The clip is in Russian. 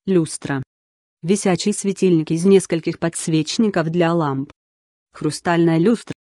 Люстра. Висячий светильник из нескольких подсвечников для ламп. Хрустальная люстра.